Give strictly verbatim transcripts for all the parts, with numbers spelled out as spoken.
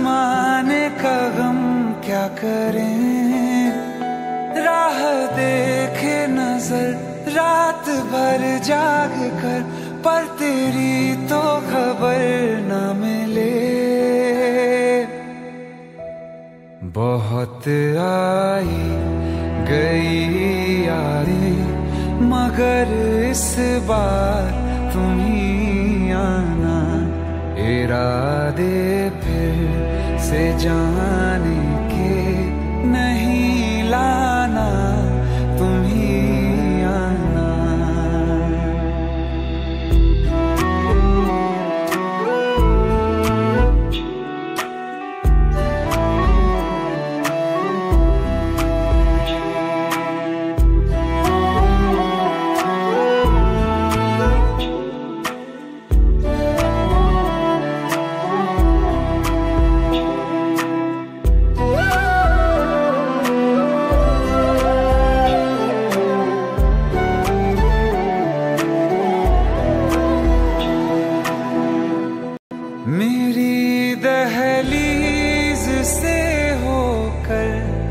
जमाने का गम क्या करें, राह देखे नजर रात भर जाग कर, पर तेरी तो खबर न मिले। बहुत आई गई यादें, मगर इस बार तुम ही आना, इरादे फिर से जाने के नहीं लाना, तुम ही आना। मेरी दहलीज से होकर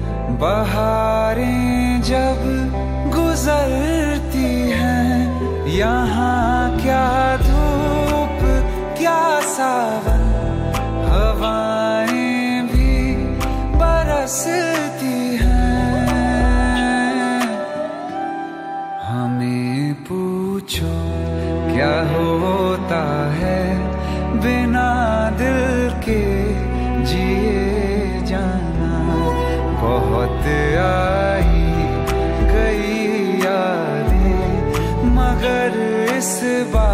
बहारें जब गुजरती हैं, यहाँ क्या धूप क्या सावन, हवाएं भी बरसती हैं। हमें पूछो क्या होता है बिना दिल के जिए जाना। बहुत आई गई यादें, मगर इस बार